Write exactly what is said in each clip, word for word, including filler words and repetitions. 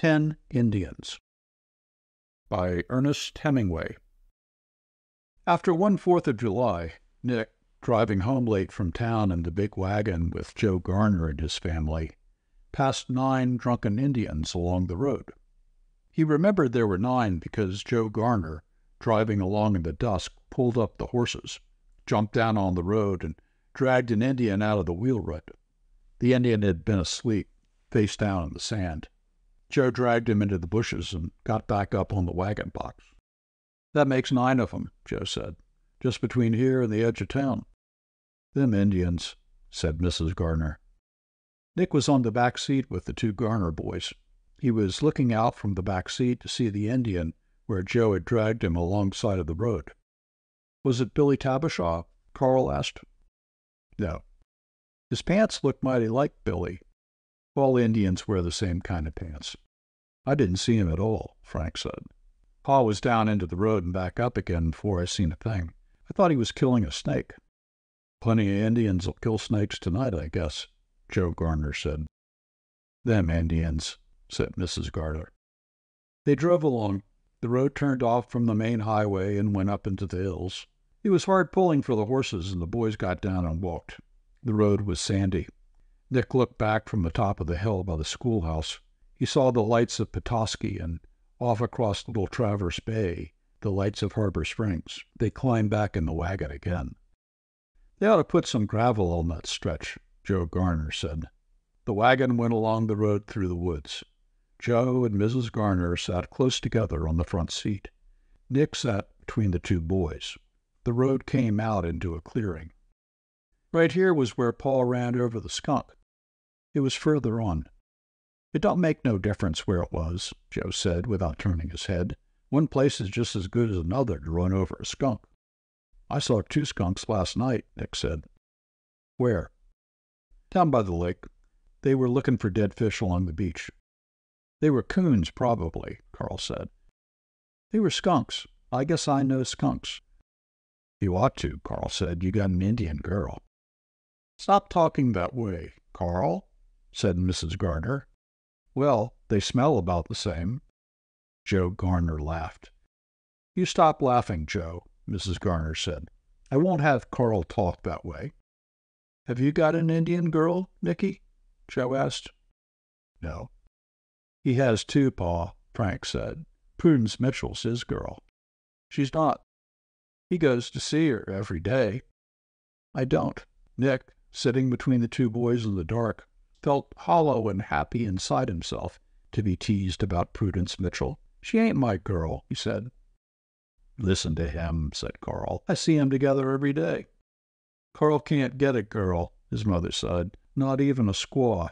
Ten Indians by Ernest Hemingway. After one Fourth of July, Nick, driving home late from town in the big wagon with Joe Garner and his family, passed nine drunken Indians along the road. He remembered there were nine because Joe Garner, driving along in the dusk, pulled up the horses, jumped down on the road, and dragged an Indian out of the wheel rut. The Indian had been asleep, face down in the sand. Joe dragged him into the bushes and got back up on the wagon box. "That makes nine of 'em," Joe said, "just between here and the edge of town." "Them Indians," said Missus Garner. Nick was on the back seat with the two Garner boys. He was looking out from the back seat to see the Indian where Joe had dragged him alongside of the road. "Was it Billy Tabashaw?" Carl asked. "No. His pants looked mighty like Billy. All Indians wear the same kind of pants." "I didn't see him at all," Frank said. "Pa was down into the road and back up again before I seen a thing. I thought he was killing a snake." "Plenty of Indians will kill snakes tonight, I guess," Joe Garner said. "Them Indians," said Missus Garner. They drove along. The road turned off from the main highway and went up into the hills. It was hard pulling for the horses, and the boys got down and walked. The road was sandy. Nick looked back from the top of the hill by the schoolhouse. He saw the lights of Petoskey, and off across Little Traverse Bay, the lights of Harbor Springs. They climbed back in the wagon again. "They ought to put some gravel on that stretch," Joe Garner said. The wagon went along the road through the woods. Joe and Missus Garner sat close together on the front seat. Nick sat between the two boys. The road came out into a clearing. Right here was where Paul ran over the skunk. It was further on. "It don't make no difference where it was," Joe said without turning his head. "One place is just as good as another to run over a skunk." "I saw two skunks last night," Nick said. "Where?" "Down by the lake. They were looking for dead fish along the beach." "They were coons, probably," Carl said. "They were skunks. I guess I know skunks." "You ought to," Carl said. "You got an Indian girl." "Stop talking that way, Carl," said Missus Garner. "Well, they smell about the same." Joe Garner laughed. "You stop laughing, Joe," Missus Garner said. "I won't have Carl talk that way." "Have you got an Indian girl, Nicky?" Joe asked. "No." "He has too, Pa," Frank said. "Prudence Mitchell's his girl." "She's not." "He goes to see her every day." "I don't." Nick, sitting between the two boys in the dark, felt hollow and happy inside himself to be teased about Prudence Mitchell. "She ain't my girl," he said. "Listen to him," said Carl. "I see 'em together every day." "Carl can't get a girl," his mother said. "Not even a squaw."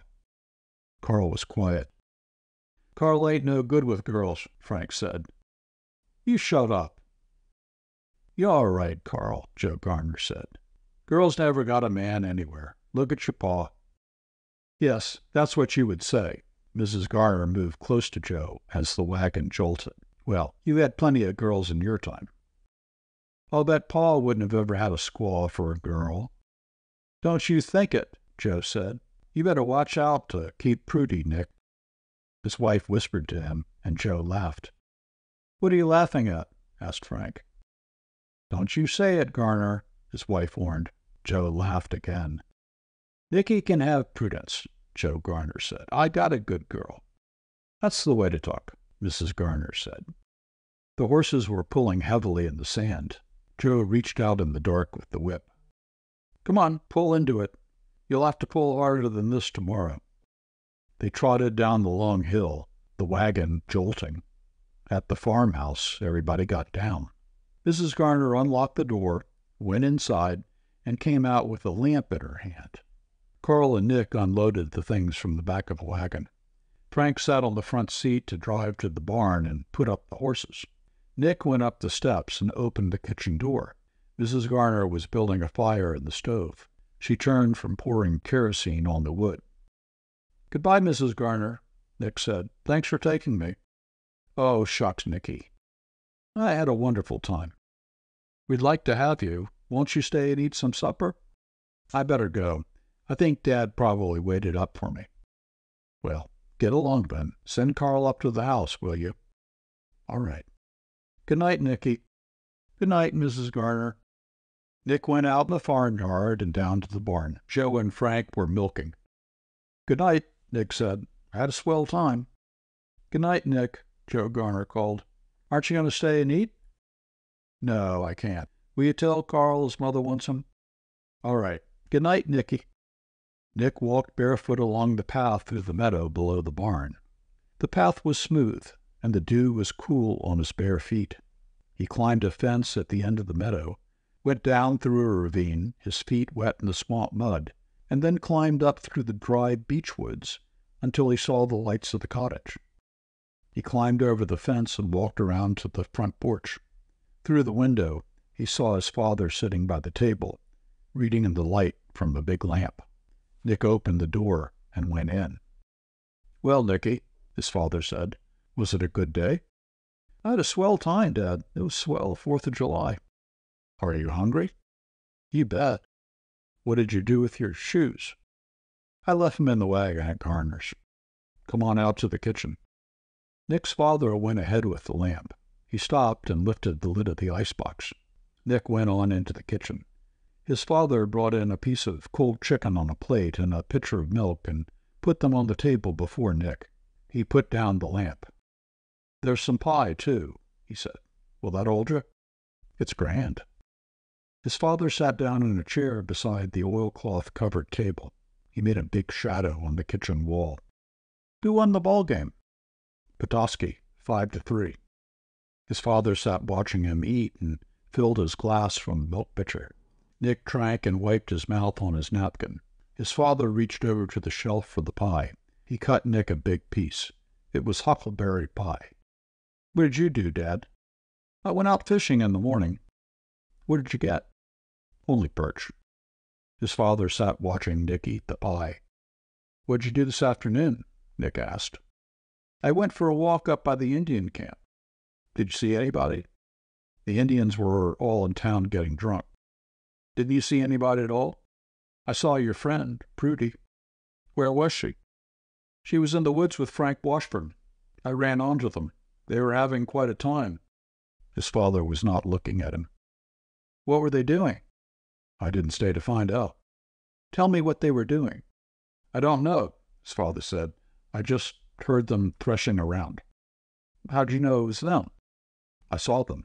Carl was quiet. "Carl ain't no good with girls," Frank said. "You shut up." "You're all right, Carl," Joe Garner said. "Girls never got a man anywhere. Look at your pa." "Yes, that's what you would say." Missus Garner moved close to Joe as the wagon jolted. "Well, you had plenty of girls in your time." "I'll bet Pa wouldn't have ever had a squaw for a girl." "Don't you think it," Joe said. "You better watch out to keep Prudy, Nick." His wife whispered to him, and Joe laughed. "What are you laughing at?" asked Frank. "Don't you say it, Garner," his wife warned. Joe laughed again. "Nicky can have Prudence," Joe Garner said. "I got a good girl." "That's the way to talk," Missus Garner said. The horses were pulling heavily in the sand. Joe reached out in the dark with the whip. "Come on, pull into it. You'll have to pull harder than this tomorrow." They trotted down the long hill, the wagon jolting. At the farmhouse, everybody got down. Missus Garner unlocked the door, went inside, and came out with a lamp in her hand. Carl and Nick unloaded the things from the back of the wagon. Frank sat on the front seat to drive to the barn and put up the horses. Nick went up the steps and opened the kitchen door. Missus Garner was building a fire in the stove. She turned from pouring kerosene on the wood. "Goodbye, Missus Garner," Nick said. "Thanks for taking me." "Oh, shucks, Nicky. I had a wonderful time." "We'd like to have you. Won't you stay and eat some supper?" "I better go. I think Dad probably waited up for me." "Well, Get along, then. Send Carl up to the house, will you? All right. Good night, Nicky. Good night, Missus Garner. Nick went out in the farmyard and down to the barn. Joe and Frank were milking. Good night, Nick said. I had a swell time. Good night, Nick, Joe Garner called. Aren't you going to stay and eat? No, I can't. Will you tell Carl his mother wants him? All right. Good night, Nicky. Nick walked barefoot along the path through the meadow below the barn. The path was smooth, and the dew was cool on his bare feet. He climbed a fence at the end of the meadow, went down through a ravine, his feet wet in the swamp mud, and then climbed up through the dry beech woods until he saw the lights of the cottage. He climbed over the fence and walked around to the front porch. Through the window, he saw his father sitting by the table, reading in the light from a big lamp. Nick opened the door and went in. Well, Nicky, his father said, was it a good day? I had a swell time, Dad. It was swell, Fourth of July. Are you hungry? You bet. What did you do with your shoes? I left them in the wagon at Garners. Come on out to the kitchen. Nick's father went ahead with the lamp. He stopped and lifted the lid of the icebox. Nick went on into the kitchen. His father brought in a piece of cold chicken on a plate and a pitcher of milk and put them on the table before Nick. He put down the lamp. There's some pie, too, he said. Will that hold you? It's grand. His father sat down in a chair beside the oilcloth-covered table. He made a big shadow on the kitchen wall. Who won the ball game? Petoskey, five to three. His father sat watching him eat and filled his glass from the milk pitcher. Nick drank and wiped his mouth on his napkin. His father reached over to the shelf for the pie. He cut Nick a big piece. It was huckleberry pie. What did you do, Dad? I went out fishing in the morning. What did you get? Only perch. His father sat watching Nick eat the pie. What'd you do this afternoon? Nick asked. I went for a walk up by the Indian camp. Did you see anybody? The Indians were all in town getting drunk. Didn't you see anybody at all? I saw your friend, Prudy. Where was she? She was in the woods with Frank Washburn. I ran onto them. They were having quite a time. His father was not looking at him. What were they doing? I didn't stay to find out. Tell me what they were doing. I don't know, his father said. I just heard them threshing around. How'd you know it was them? I saw them.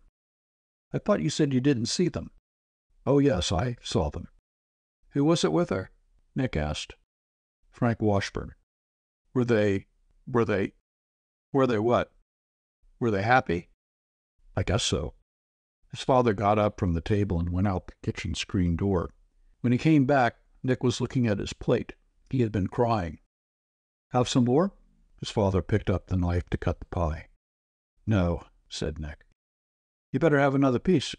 I thought you said you didn't see them. Oh, yes, I saw them. Who was it with her? Nick asked. Frank Washburn. Were they, were they, were they what? Were they happy? I guess so. His father got up from the table and went out the kitchen screen door. When he came back, Nick was looking at his plate. He had been crying. Have some more? His father picked up the knife to cut the pie. No, said Nick. You better have another piece.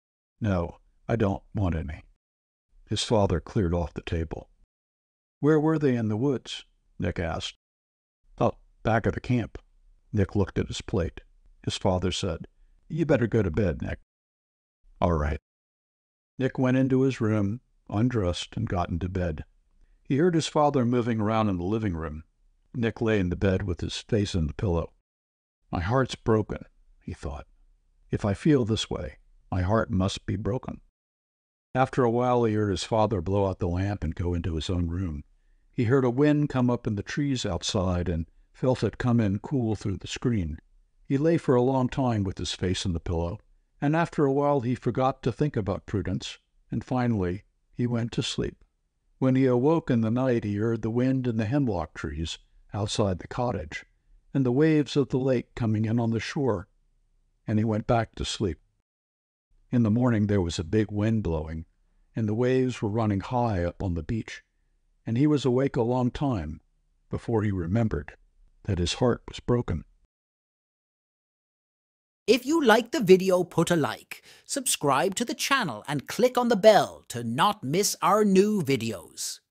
No, I don't want any. His father cleared off the table. Where were they in the woods? Nick asked. Oh, back of the camp. Nick looked at his plate. His father said, You better go to bed, Nick. All right. Nick went into his room, undressed, and got into bed. He heard his father moving around in the living room. Nick lay in the bed with his face in the pillow. My heart's broken, he thought. If I feel this way, my heart must be broken. After a while, he heard his father blow out the lamp and go into his own room. He heard a wind come up in the trees outside and felt it come in cool through the screen. He lay for a long time with his face in the pillow, and after a while he forgot to think about Prudence, and finally he went to sleep. When he awoke in the night, he heard the wind in the hemlock trees outside the cottage, and the waves of the lake coming in on the shore, and he went back to sleep. In the morning there was a big wind blowing, and the waves were running high up on the beach, and he was awake a long time before he remembered that his heart was broken. If you liked the video, put a like, subscribe to the channel, and click on the bell to not miss our new videos.